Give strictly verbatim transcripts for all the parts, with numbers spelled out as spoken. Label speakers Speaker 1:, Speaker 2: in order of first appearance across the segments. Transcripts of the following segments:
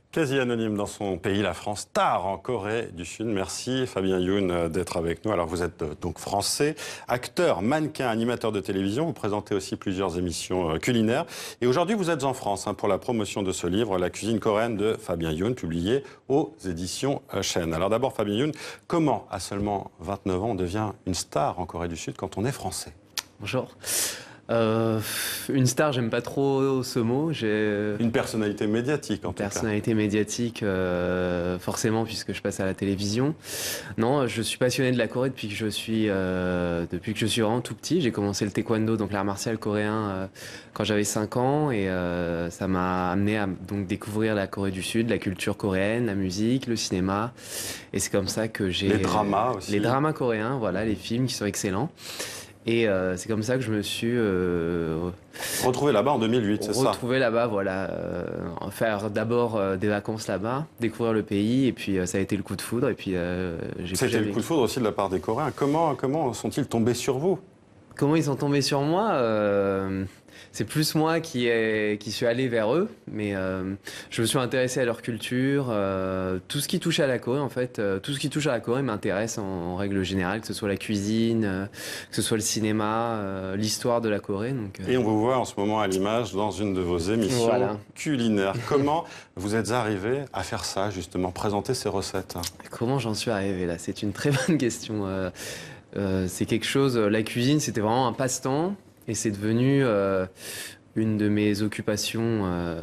Speaker 1: Quasi anonyme dans son pays, la France, star en Corée du Sud. Merci Fabien Youn d'être avec nous. Alors vous êtes donc français, acteur, mannequin, animateur de télévision. Vous présentez aussi plusieurs émissions culinaires. Et aujourd'hui vous êtes en France hein, pour la promotion de ce livre, La cuisine coréenne de Fabien Youn, publié aux éditions Chêne. Alors d'abord Fabien Youn, comment à seulement vingt-neuf ans on devient une star en Corée du Sud quand on est français?
Speaker 2: Bonjour. Euh, une star, j'aime pas trop ce mot. J'ai
Speaker 1: une personnalité médiatique en
Speaker 2: une
Speaker 1: tout
Speaker 2: personnalité
Speaker 1: cas.
Speaker 2: médiatique, euh, forcément, puisque je passe à la télévision. Non, je suis passionné de la Corée depuis que je suis, euh, depuis que je suis vraiment tout petit. J'ai commencé le taekwondo, donc l'art martial coréen, euh, quand j'avais cinq ans, et euh, ça m'a amené à donc découvrir la Corée du Sud, la culture coréenne, la musique, le cinéma. Et c'est comme ça que j'ai
Speaker 1: les dramas aussi.
Speaker 2: Les dramas coréens, voilà, les films qui sont excellents. Et euh, c'est comme ça que je me suis euh,
Speaker 1: retrouvé là-bas en deux mille huit, c'est ça?
Speaker 2: Retrouvé là-bas, voilà. Euh, faire d'abord euh, des vacances là-bas, découvrir le pays, et puis euh, ça a été le coup de foudre. Et puis euh, j'ai.
Speaker 1: C'était le coup de foudre aussi de la part des Coréens. Comment comment sont-ils tombés sur vous?
Speaker 2: Comment ils sont tombés sur moi? euh, C'est plus moi qui, est, qui suis allé vers eux, mais euh, je me suis intéressé à leur culture. Euh, tout ce qui touche à la Corée, en fait, euh, tout ce qui touche à la Corée m'intéresse en, en règle générale, que ce soit la cuisine, euh, que ce soit le cinéma, euh, l'histoire de la Corée. Donc, euh...
Speaker 1: Et on vous voit en ce moment à l'image dans une de vos émissions
Speaker 2: voilà.
Speaker 1: culinaires. Comment vous êtes arrivé à faire ça, justement, présenter ces recettes?
Speaker 2: Comment j'en suis arrivé là? C'est une très bonne question. Euh, Euh, c'est quelque chose, la cuisine, c'était vraiment un passe-temps et c'est devenu euh, une de mes occupations, euh,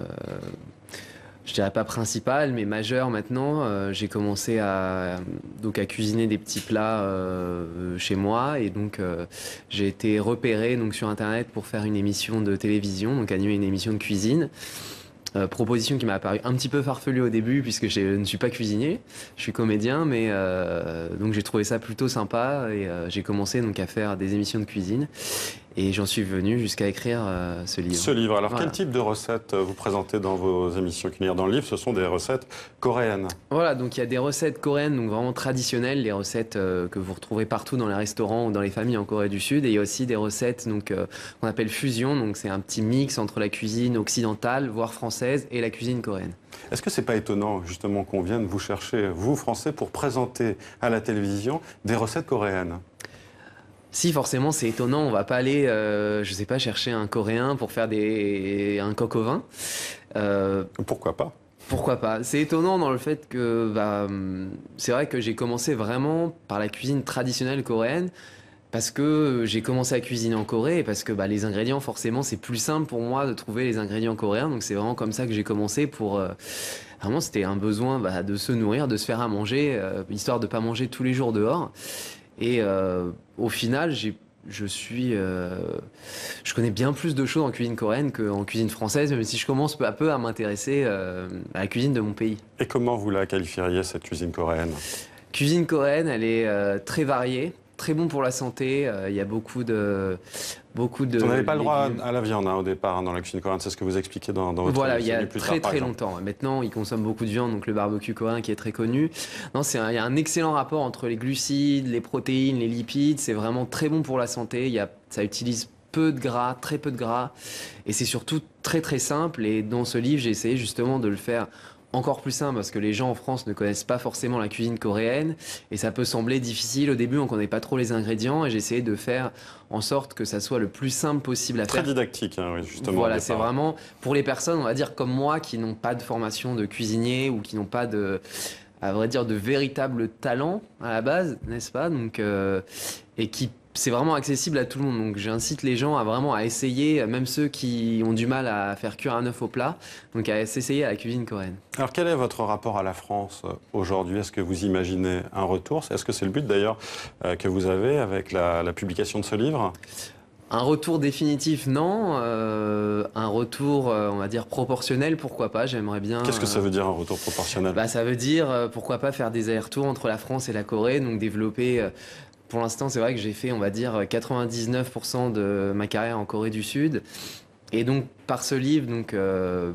Speaker 2: je dirais pas principale, mais majeure maintenant. Euh, j'ai commencé à, donc à cuisiner des petits plats euh, chez moi et donc euh, j'ai été repéré donc, sur Internet pour faire une émission de télévision, donc animer une émission de cuisine. Euh, proposition qui m'a apparu un petit peu farfelue au début puisque je ne suis pas cuisinier, je suis comédien, mais euh, donc j'ai trouvé ça plutôt sympa et euh, j'ai commencé donc à faire des émissions de cuisine et j'en suis venu jusqu'à écrire euh, ce livre.
Speaker 1: Ce livre, alors
Speaker 2: voilà.
Speaker 1: Quel type de recettes vous présentez dans vos émissions culinaires? Dans le livre, ce sont des recettes coréennes.
Speaker 2: Voilà, donc il y a des recettes coréennes, donc vraiment traditionnelles, les recettes euh, que vous retrouvez partout dans les restaurants ou dans les familles en Corée du Sud, et il y a aussi des recettes donc euh, qu'on appelle fusion, donc c'est un petit mix entre la cuisine occidentale, voire française, et la cuisine coréenne.
Speaker 1: Est-ce que c'est pas étonnant justement qu'on vienne vous chercher, vous Français, pour présenter à la télévision des recettes coréennes?
Speaker 2: Si, forcément, c'est étonnant. On va pas aller, euh, je sais pas, chercher un Coréen pour faire des... un coq au vin.
Speaker 1: Euh... Pourquoi pas?
Speaker 2: Pourquoi pas? C'est étonnant dans le fait que bah, c'est vrai que j'ai commencé vraiment par la cuisine traditionnelle coréenne parce que j'ai commencé à cuisiner en Corée et parce que bah, les ingrédients, forcément, c'est plus simple pour moi de trouver les ingrédients coréens. Donc c'est vraiment comme ça que j'ai commencé pour... Euh, vraiment, c'était un besoin bah, de se nourrir, de se faire à manger, euh, histoire de pas manger tous les jours dehors. Et euh, au final, j'ai, je suis, euh, je connais bien plus de choses en cuisine coréenne qu'en cuisine française, même si je commence peu à peu à m'intéresser euh, à la cuisine de mon pays.
Speaker 1: Et comment vous la qualifieriez, cette cuisine coréenne?
Speaker 2: Cuisine coréenne, elle est euh, très variée, très bon pour la santé. Il euh, y a beaucoup de... Beaucoup de
Speaker 1: Vous n'avez pas le droit
Speaker 2: légumes.
Speaker 1: à la viande hein, au départ hein, dans la cuisine coréenne, c'est ce que vous expliquez dans, dans votre
Speaker 2: Voilà, il y a
Speaker 1: plus
Speaker 2: très
Speaker 1: tard,
Speaker 2: très longtemps. Maintenant, ils consomment beaucoup de viande, donc le barbecue coréen qui est très connu. Non, c'est un, il y a un excellent rapport entre les glucides, les protéines, les lipides. C'est vraiment très bon pour la santé. Il y a, ça utilise peu de gras, très peu de gras, et c'est surtout très très simple. Et dans ce livre, j'ai essayé justement de le faire encore plus simple parce que les gens en France ne connaissent pas forcément la cuisine coréenne et ça peut sembler difficile au début, on ne connaît pas trop les ingrédients et j'ai essayé de faire en sorte que ça soit le plus simple possible à
Speaker 1: Très
Speaker 2: faire.
Speaker 1: Très didactique, hein, oui, justement.
Speaker 2: Voilà, c'est vraiment pour les personnes, on va dire comme moi, qui n'ont pas de formation de cuisinier ou qui n'ont pas de, à vrai dire, de véritable talent à la base, n'est-ce pas? Donc, euh, et qui c'est vraiment accessible à tout le monde. Donc j'incite les gens à vraiment à essayer, même ceux qui ont du mal à faire cuire un œuf au plat, donc à s'essayer à la cuisine coréenne.
Speaker 1: Alors quel est votre rapport à la France aujourd'hui? Est-ce que vous imaginez un retour? Est-ce que c'est le but d'ailleurs euh, que vous avez avec la, la publication de ce livre?
Speaker 2: Un retour définitif, non. Euh, un retour, euh, on va dire, proportionnel, pourquoi pas. J'aimerais bien...
Speaker 1: Qu'est-ce que ça veut dire, un retour proportionnel?
Speaker 2: Bah, ça veut dire, euh, pourquoi pas faire des allers-retours entre la France et la Corée, donc développer... Euh, pour l'instant, c'est vrai que j'ai fait, on va dire, quatre-vingt-dix-neuf pour cent de ma carrière en Corée du Sud. Et donc, par ce livre, donc... Euh,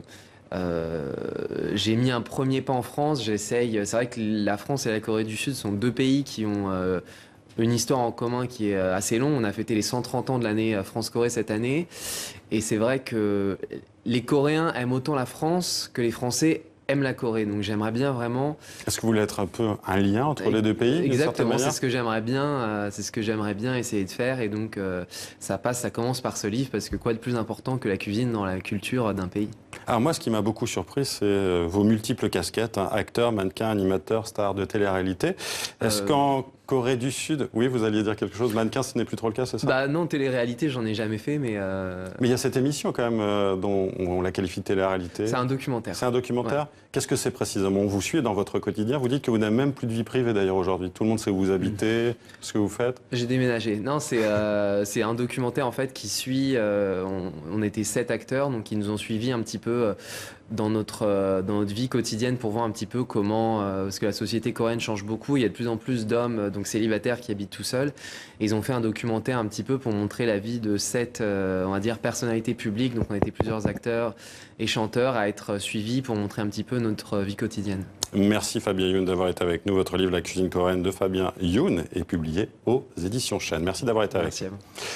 Speaker 2: Euh, j'ai mis un premier pas en France, j'essaye, c'est vrai que la France et la Corée du Sud sont deux pays qui ont euh, une histoire en commun qui est assez longue. On a fêté les cent trente ans de l'année France-Corée cette année et c'est vrai que les Coréens aiment autant la France que les Français aime la Corée. Donc j'aimerais bien vraiment...
Speaker 1: Est-ce que vous voulez être un peu un lien entre les deux pays?
Speaker 2: Exactement, c'est ce que j'aimerais bien, euh, c'est ce que j'aimerais bien essayer de faire. Et donc euh, ça passe, ça commence par ce livre, parce que quoi de plus important que la cuisine dans la culture d'un pays?
Speaker 1: Alors moi, ce qui m'a beaucoup surpris, c'est vos multiples casquettes, hein, acteur, mannequin, animateur, star de télé-réalité. Est-ce euh... qu'en Corée du Sud, oui, vous alliez dire quelque chose, mannequin, ce n'est plus trop le cas, c'est ça?
Speaker 2: Bah non, télé-réalité, j'en ai jamais fait, mais... Euh...
Speaker 1: Mais il y a cette émission quand même, euh, dont on la qualifie de télé-réalité.
Speaker 2: C'est un documentaire.
Speaker 1: C'est un documentaire. Ouais. Qu'est-ce que c'est précisément? On vous suit dans votre quotidien, vous dites que vous n'avez même plus de vie privée d'ailleurs aujourd'hui. Tout le monde sait où vous habitez, mmh. ce que vous faites.
Speaker 2: J'ai déménagé. Non, c'est euh, c'est un documentaire en fait qui suit, euh, on, on était sept acteurs, donc qui nous ont suivis un petit peu euh, dans notre, euh, dans notre vie quotidienne pour voir un petit peu comment, euh, parce que la société coréenne change beaucoup, il y a de plus en plus d'hommes euh, donc célibataires qui habitent tout seuls. Et ils ont fait un documentaire un petit peu pour montrer la vie de sept, euh, on va dire, personnalités publiques. Donc on était plusieurs acteurs et chanteurs à être suivis pour montrer un petit peu notre vie quotidienne.
Speaker 1: Merci Fabien Youn d'avoir été avec nous. Votre livre La cuisine coréenne de Fabien Youn est publié aux éditions Chênes. Merci d'avoir été avec nous.
Speaker 2: Merci à vous.